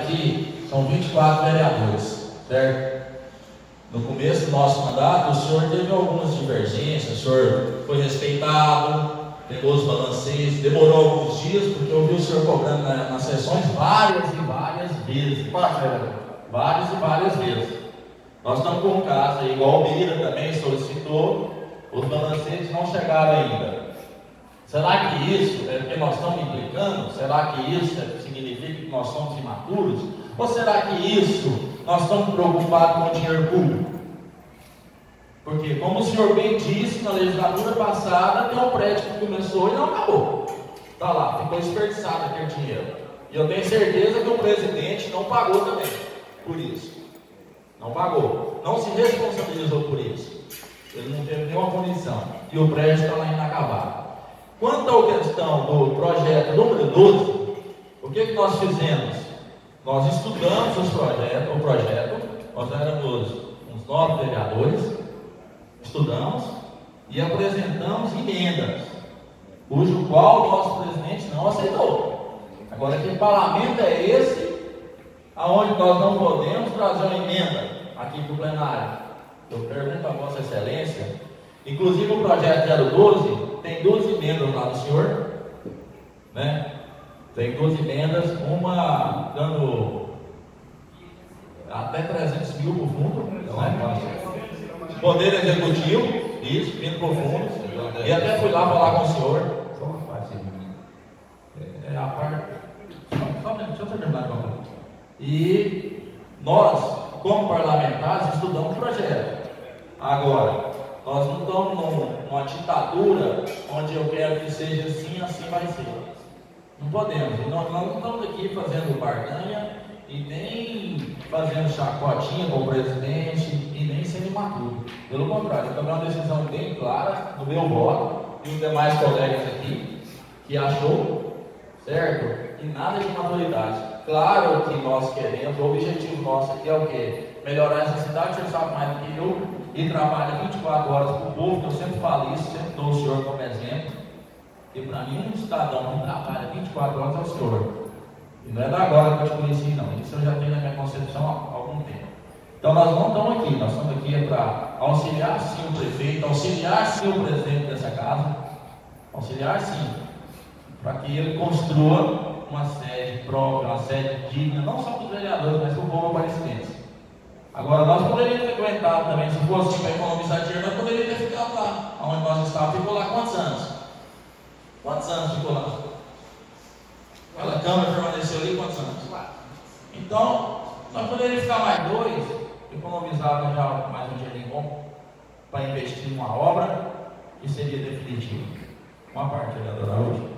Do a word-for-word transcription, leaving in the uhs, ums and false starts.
aqui são vinte e quatro vereadores, certo? No começo do nosso mandato, o senhor teve algumas divergências, o senhor foi respeitado, pegou os balanceios, demorou alguns dias, porque eu vi o senhor cobrando na, nas sessões várias e várias vezes. Várias e várias vezes. Nós estamos com um caso aí, igual o Mira também solicitou, os balanceios não chegaram ainda. Será que isso é porque nós estamos implicando? Será que isso significa que nós somos imaturos? Ou será que isso nós estamos preocupados com o dinheiro público? Porque, como o senhor bem disse, na legislatura passada tem um prédio que começou e não acabou. Está lá, ficou desperdiçado aquele dinheiro. E eu tenho certeza que o presidente não pagou também por isso. Não pagou, não se responsabilizou por isso. Ele não teve nenhuma punição. E o prédio está lá inacabado. Quanto à questão do projeto número doze, o que, que nós fizemos? Nós estudamos os projetos, o projeto, nós éramos uns nove vereadores, estudamos e apresentamos emendas, cujo qual o nosso presidente não aceitou. Agora, que parlamento é esse, aonde nós não podemos trazer uma emenda aqui para o plenário? Eu pergunto a Vossa Excelência, inclusive o projeto zero doze tem duas emendas lá do senhor, né? Tem duas emendas, uma dando até trezentos mil por fundo, né? Poder Executivo, isso, vindo por fundo. E até fui lá falar com o senhor. É a parte. Só, só, deixa eu terminar de falar. E nós, como parlamentares, estudamos o projeto. Agora, nós não estamos numa ditadura onde eu quero que seja assim, assim vai ser. Não podemos. Nós, nós não estamos aqui fazendo barganha e nem fazendo chacotinha com o presidente e nem sendo imaturo. Pelo contrário, eu tomei uma decisão bem clara no meu voto e os demais colegas aqui que achou, certo? E nada de maturidade. Claro que nós queremos, o objetivo nosso aqui é o quê? Melhorar essa cidade, o senhor sabe mais do que eu, e trabalha vinte e quatro horas para o povo, que eu sempre falo isso, sempre dou o senhor como exemplo. E para mim, um cidadão que trabalha vinte e quatro horas é o senhor. E não é da agora que eu te conheci, não. Isso eu já tenho na minha concepção há algum tempo. Então nós não estamos aqui, nós estamos aqui para auxiliar sim o prefeito, auxiliar sim o presidente dessa casa, auxiliar sim, para que ele construa uma sede própria, uma sede digna, não só para os vereadores, mas para o povo aparecidense. Agora, nós poderíamos ter aguentado também, se fosse para economizar dinheiro, nós poderíamos ter ficado lá, onde nós estávamos. Ficou lá quantos anos? Quantos anos ficou lá? Aquela câmara permaneceu ali quantos anos? Então, nós poderíamos ficar mais dois, economizar já mais um dinheirinho bom, para investir em uma obra que seria definitiva. Uma parte, vereador Araújo.